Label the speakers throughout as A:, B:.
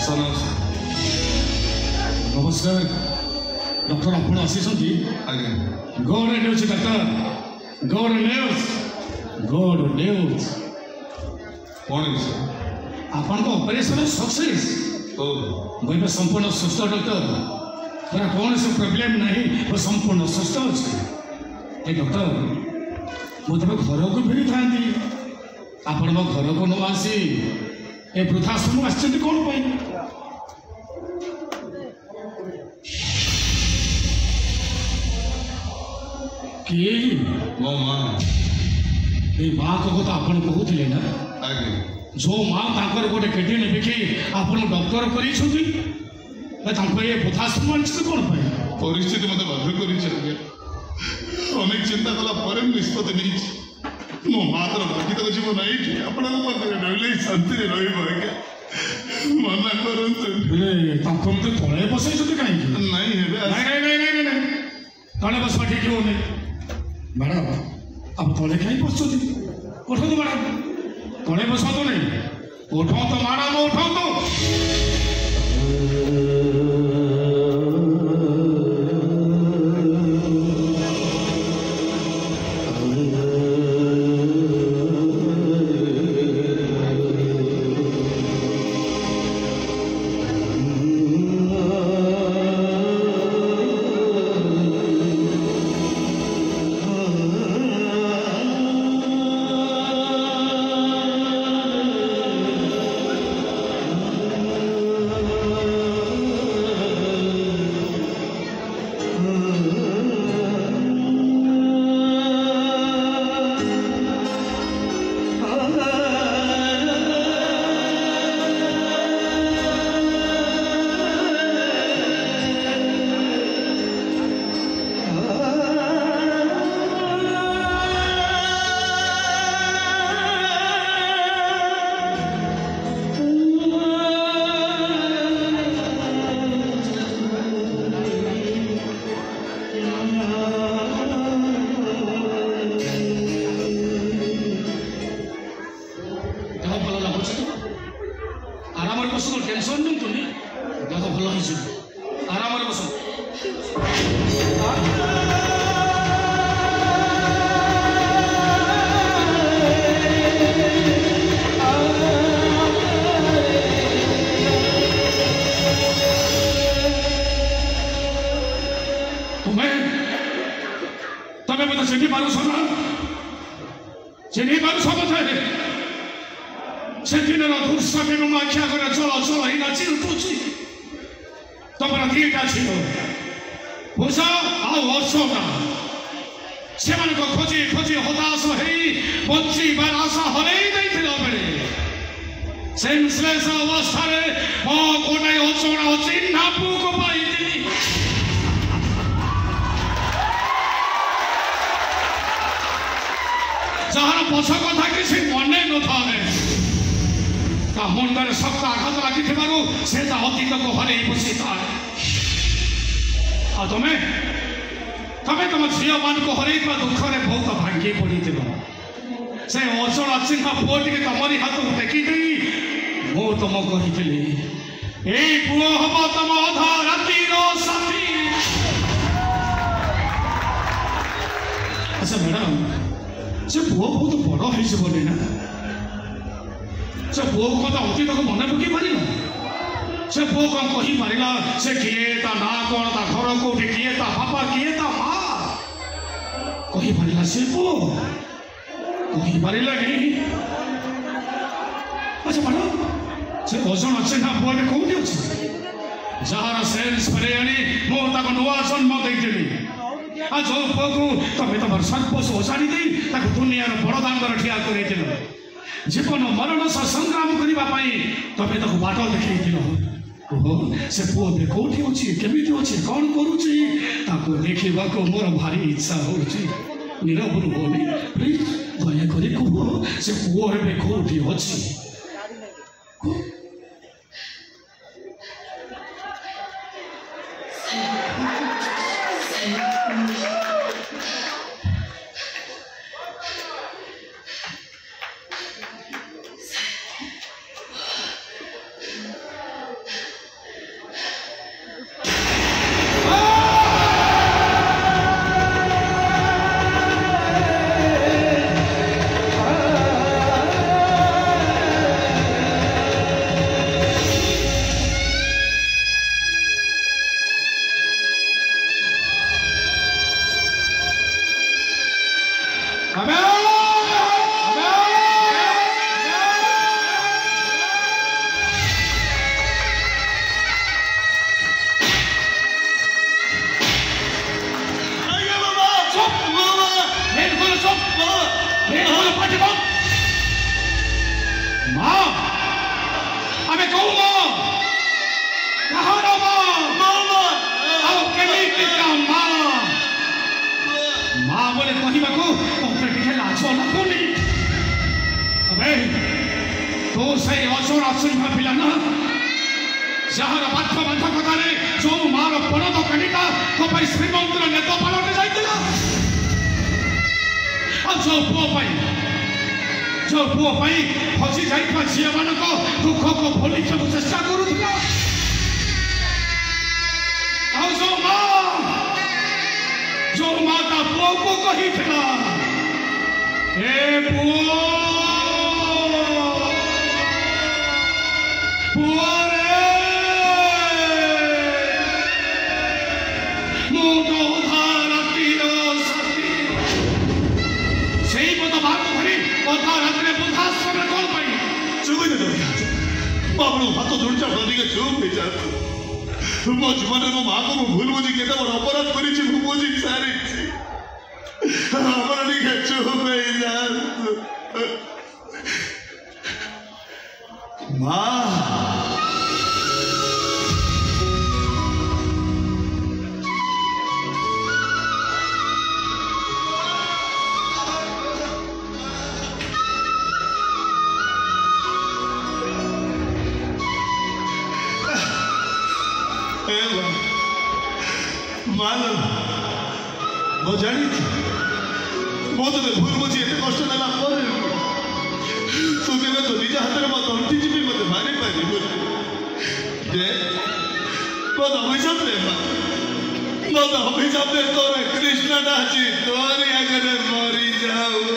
A: नमस्कार डॉक्टर आपण आसीछंती god news doctor god news
B: कौन
A: आपण को ऑपरेशन सक्सेस मुझे संपूर्ण सुस्थ डॉक्टर तेरा कौन से प्रॉब्लम नहीं वो संपूर्ण सुस्थ अच्छे डॉक्टर मुझे घर को फेरी था आपण मो घर को न आसी ए वृद्धाश्रम आश्चर्य कौन पाई मो माँ ये माँ को तो आपण कहते ना जो माँ तांकर गोटे किडनी बिकी आपण डॉक्टर करी छुती ये वृद्धाश्रम आनी कौन पाई
B: परिस्थिति मत बाध्य कर अनेक चिंता कला पर निष्पत्ति नहीं मो माँ तर बाकी तक जीवन नहीं आपण रही शांति रहा मना करते
A: तले बसई कहीं
B: नहीं
A: तले बसवा ठीक हो मैडम अब तले कहीं बस उठो तो मैडम तले बस तो नहीं उठो तो मैडम उठो तो जहार पछ कथा किसी मन न था मुंडर शक्त आघात लगी से अतीत को हर बसी था तुम्हें तमें तुम झील मान को हर दुख में बहुत भांगी पड़ी से अचल चिन्ह पुओ टे तमरी हाथ को देखी मु तुम कही पुओ हम तुम अधा राति साथी। अच्छा मैडम से पुओ बहुत बड़ हो ना से पुओ को अतीत को मन पकई पार से पुओ कौन कही पार से किए ता ना कौन ता घर कौटी किए ता बापा किए ता माँ कही पार से पुओ कही पार नहीं। अच्छा मैडम से ओजन अच्छे ना पुओ में कौटी अच्छे जार सेल्स पर मुझे नुआ जन्म देती आज जो पुओ को तमें तुम सर्वस्व ओजाड़ी दुनिया बड़ दांगर ठिया कर जीवन मरण सह संग्राम करने तमें तो बाट देखी से पुओ भी कौटी अच्छी केमी अच्छी कौन करुच्ची देखा मोर भारी इच्छा हो नीरव रुहनी प्लीज दयाकोरी कह से पुओ भी कौटी अच्छी कौन कहार माँ बोले कहवाक तो लाज लगुनि तो से अजर अचुहा पिला ना जार बाध्य बाधकतार जो मार बरद कानिका तो श्रीमंदिर नेत पालन जाइला जो पुओ फसी जाइवा झील मान दुख को भूली चेष्टा करुला जो माँ ता पुओ को कही ए पुओ पुओ रे मुझो धारतीर साथी से पद बात धरी अधा रात बुद्धाश्रम कौन पाई
B: चुप बाबू हाथ जोड़चा अधिक चुप हो जाता मो जीवन मो माँ को भूल बुझी के बड़ अपराध कर बुझी सारी चुप हो जा माँ मानव मो जानी मो तो भूल बुझी एत कष्ट देला तू के तो निज हाथ में मत अंटी जी मत मारी पारी दे मत अभिशाप दे मत अभिशाप दे तोरे कृष्ण नाची तोरी अगर मरी जाऊ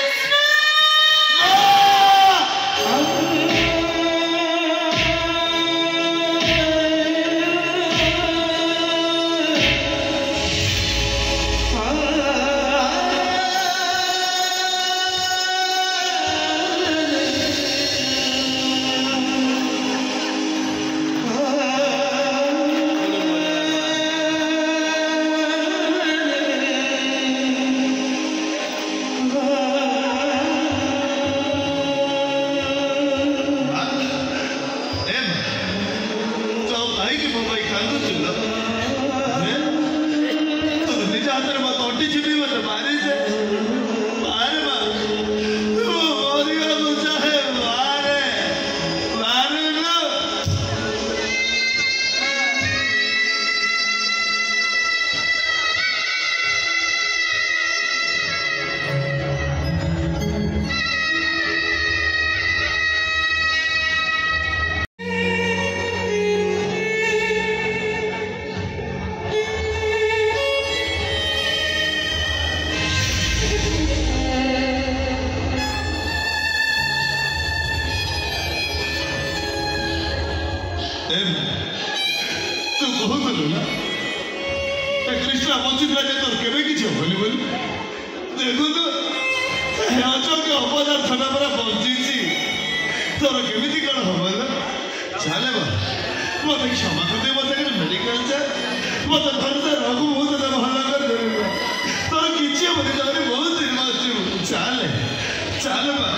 B: तू कहूलु ना कृष्ण बंचित राजा तोर केवे किसी हबनी बोली देखु तो के अपदार्थ पूरा बंची तोर केमी कौन हम चले मत क्षमा करते मत मेडिकल जा मत घर से रघु बहुत भल कर तोर किसी बहुत दिन चले चले